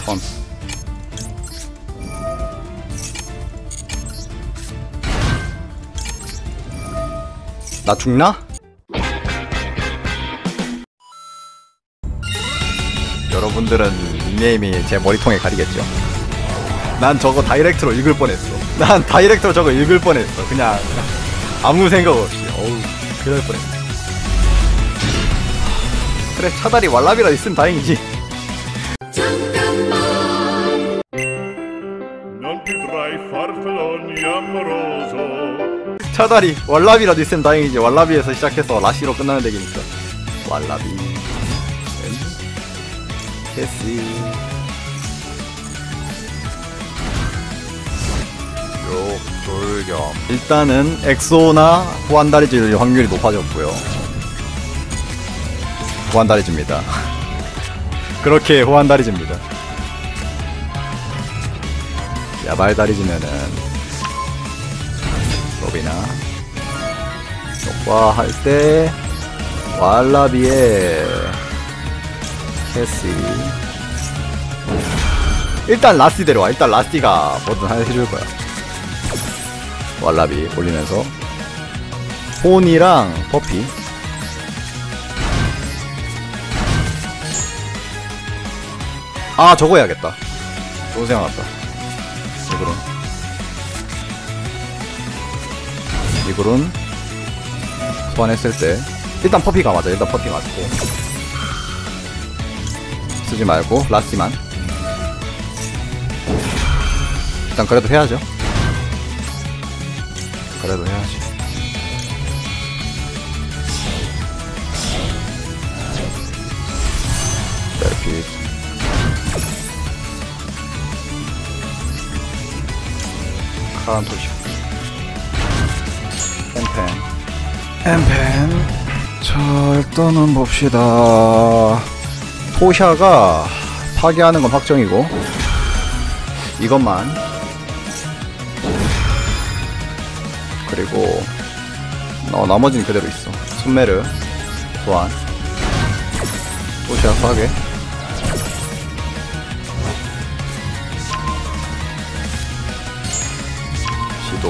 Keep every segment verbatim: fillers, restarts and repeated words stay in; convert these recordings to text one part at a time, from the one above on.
턴. 나 죽나? 여러분들은 닉네임이 제 머리통에 가리겠죠. 난 저거 다이렉트로 읽을 뻔했어. 난 다이렉트로 저거 읽을 뻔했어. 그냥 아무 생각 없이. 어우, 그럴 뻔했어. 그래, 차라리 왈라비라 있으면 다행이지. 차라리 왈라비라도 있으면 다행이지. 왈라비에서 시작해서 라시로 끝나는 덱이니까. 왈라비 캐시 요 돌격. 일단은 엑소나 후한다리질 확률이 높아졌고요. 후한다리즈입니다. 그렇게 후한다리즈입니다. 야발다리즈면은 로비나 녹화 할때 왈라비에 캐시. 일단 라스티 데려와. 일단 라스티가 뭐든 하나 해줄 거야. 왈라비 올리면서 폰이랑 퍼피. 아, 저거 해야겠다. 좋은 생각 났다. 이글은 이글은 소환했을 때 일단 퍼피가 맞아. 일단 퍼피 맞고 쓰지 말고 라스티만. 일단 그래도 해야죠. 그래도 해야지. 셀피. 카란 토시. 엠펜. 엠펜. 자, 일단은 봅시다. 토샤가 파괴하는 건 확정이고, 이것만. 그리고 어, 나머지는 그대로 있어. 순메르 소환. 토샤 파괴. 시도.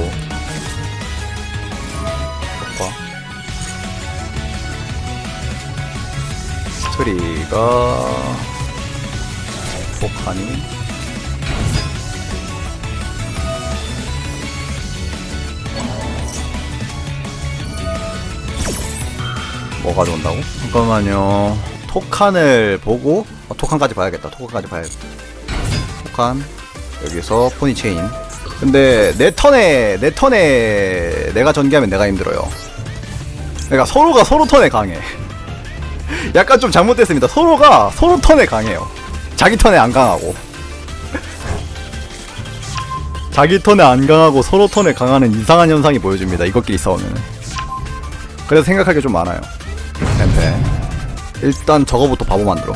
폭파. 스트리가 폭하니. 뭐 가져온다고? 잠깐만요. 톡칸을 보고 어, 톡칸까지 봐야겠다. 톡칸까지 봐야겠다. 톡칸 여기서 포니체인. 근데 내 턴에 내 턴에 내가 전개하면 내가 힘들어요. 그러니까 서로가 서로 턴에 강해. 약간 좀 잘못됐습니다. 서로가 서로 턴에 강해요. 자기 턴에 안 강하고 자기 턴에 안 강하고 서로 턴에 강하는 이상한 현상이 보여집니다. 이것끼리 싸우면. 그래서 생각할 게 좀 많아요. 템페. 일단 저거부터 바보 만들어.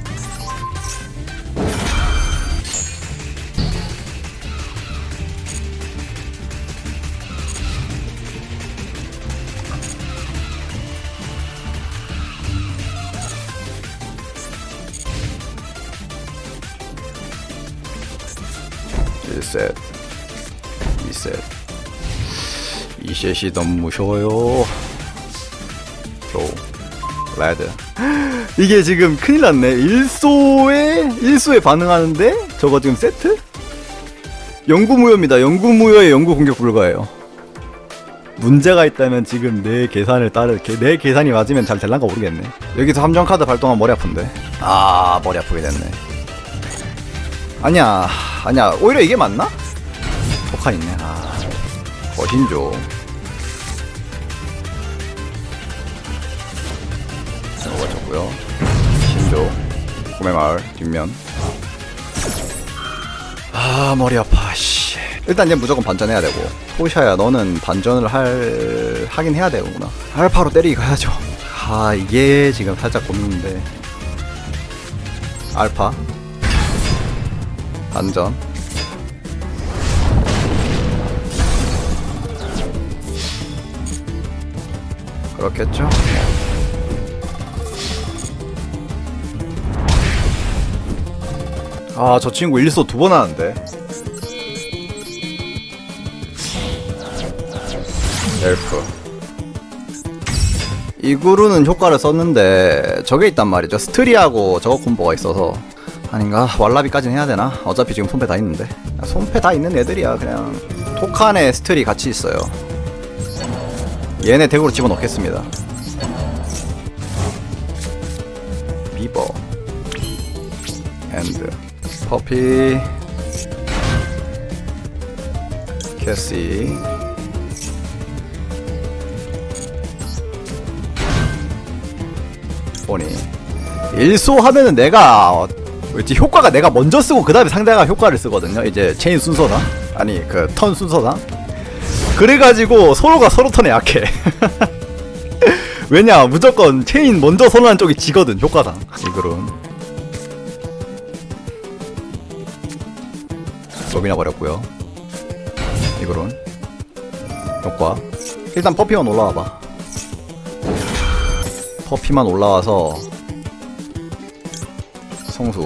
일 셋 이 셋 이 셋이 너무 무서워요. 로 레드. 이게 지금 큰일났네. 일소에 일소에 반응하는데 저거 지금 세트? 영구무효입니다. 영구무효에 영구 공격 불가해요. 문제가 있다면 지금 내 계산을 따르 내 계산이 맞으면 잘 될란가 모르겠네. 여기서 함정 카드 발동하면 머리 아픈데. 아, 머리 아프게 됐네. 아니야 아니야 오히려 이게 맞나? 독한 있네. 아, 거신조. 먹어줬고요. 신조 구매마을 뒷면. 아, 머리 아파. 씨. 일단 얘 무조건 반전해야 되고. 토샤야 너는 반전을 할 하긴 해야 되구나. 알파로 때리기 가야죠. 아, 이게 지금 살짝 고민인데. 알파 반전. 그렇겠죠? 아, 저 친구 일소 두 번 하는데. 엘프. 이구루는 효과를 썼는데 저게 있단 말이죠. 스트리하고 저거 콤보가 있어서. 아닌가? 왈라비까지는 해야 되나? 어차피 지금 손패 다 있는데. 손패 다 있는 애들이야. 그냥 톡칸에 스트리 같이 있어요. 얘네 덱으로 집어넣겠습니다. 비버 앤드 퍼피 캐시 보니 일소 하면은 내가 뭐지 효과가 내가 먼저 쓰고 그 다음에 상대가 효과를 쓰거든요. 이제 체인 순서상 아니 그 턴 순서상. 그래가지고 서로가 서로 턴에 약해. 왜냐 무조건 체인 먼저 선언한 쪽이 지거든 효과상. 이글은 로비나 버렸고요. 이글은 효과 일단 퍼피만 올라와봐. 퍼피만 올라와서 성수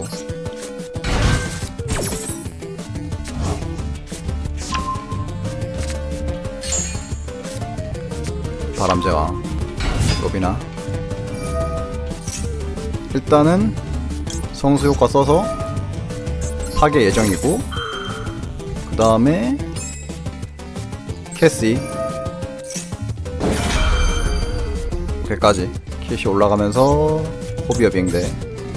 바람제왕 로비나 일단은 성수 효과 써서 파괴 예정이고 그 다음에 캐시 여기까지 킷이 올라가면서 호비어 비행대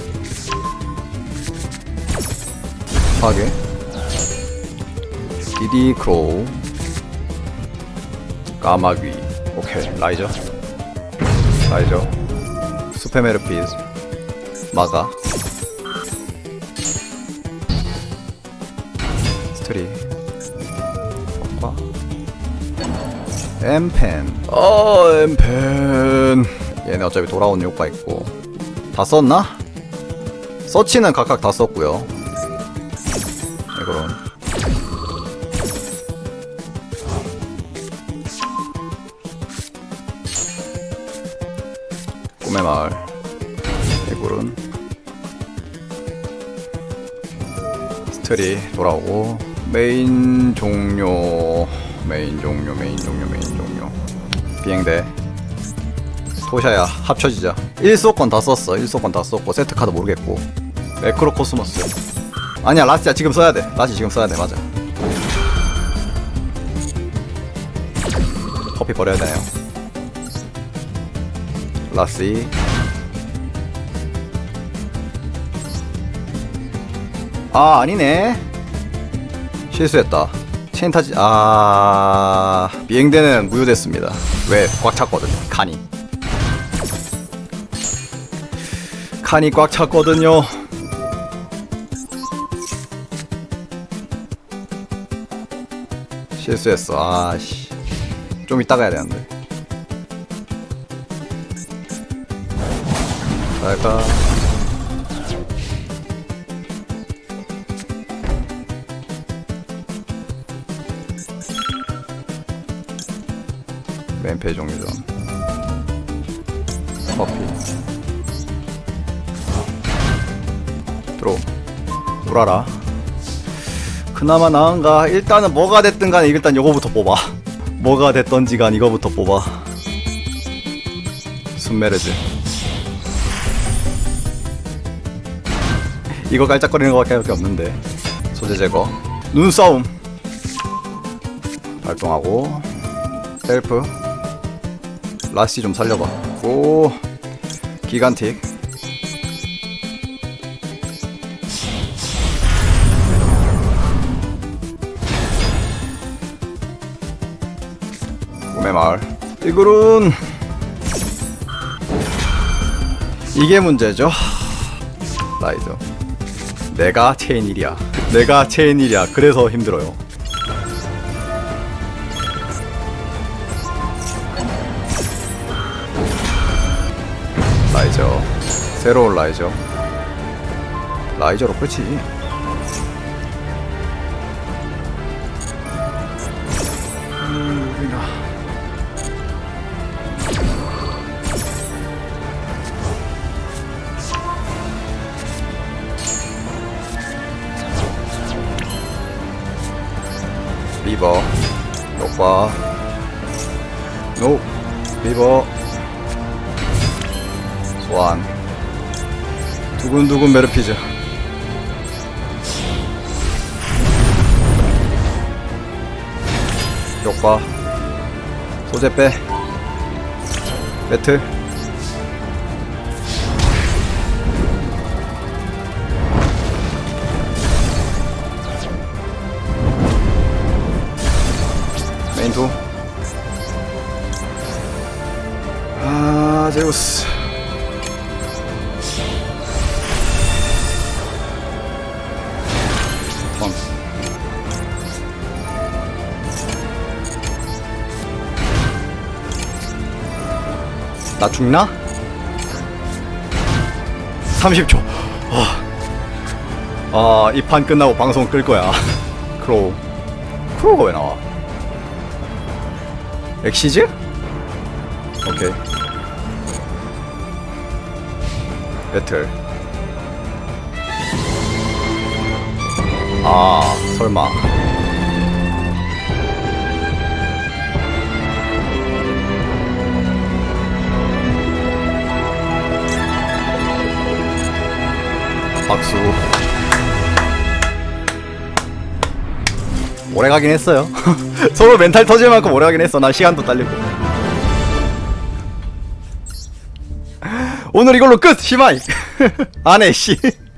파괴 디디 크로우 까마귀 오케이 라이저 라이저 수페메르피즈 마가 스트리 효과 엠펜 어 엠펜 얘네 어차피 돌아오는 효과 있고 다 썼나? 서치는 각각 다 썼고요. 이거는 꿈의 마을 이거는 스트리 돌아오고 메인 종료 메인 종료 메인 종료 메인 종료 비행대 도샤야 합쳐지자. 일소권 다 썼어. 일소권 다 썼고 세트카드 모르겠고 매크로코스모스 아니야 라스야 지금 써야돼. 라스 지금 써야돼. 맞아. 커피 버려야 되네요. 라스 아 아니네 실수했다. 체인 타지 아 비행대는 무효됐습니다. 왜? 꽉 찼거든요. 칸이 칸이 꽉 찼거든요. 실수했어. 아씨 좀 이따가 해야 되는데. 잘가 맨페이 종류전 커피 들어 울어라. 그나마 나은가? 일단은 뭐가 됐든 간에 일단 요거부터 뽑아. 뭐가 됐던지 간 이거부터 뽑아. 순메르즈 이거 깔짝거리는 거밖에 없는데. 소재 제거 눈싸움 발동하고 셀프 라시 좀 살려봐. 오 기간틱 꿈의 마을 이글은 이게 문제죠. 라이저 내가 체인 일이야. 내가 체인 일이야. 그래서 힘들어요. 라이저 새로운 라이저 라이저로 끝이. 음, 우리나 리버 효과 노 리버 소환 두근두근 메르피즈 효과 소재 빼 배틀 메인투 아 제우스 턴 나 죽나? 삼십 초 아, 이 판 끝나고 방송 끌 거야. 크로우 크로우가 왜 나와? 엑시즈? 오케이 배틀 아 설마 박수 오래가긴 했어요. 서로 멘탈 터질 만큼 오래가긴 했어. 난 시간도 딸리고. 오늘 이걸로 끝! 시마이! 안해 씨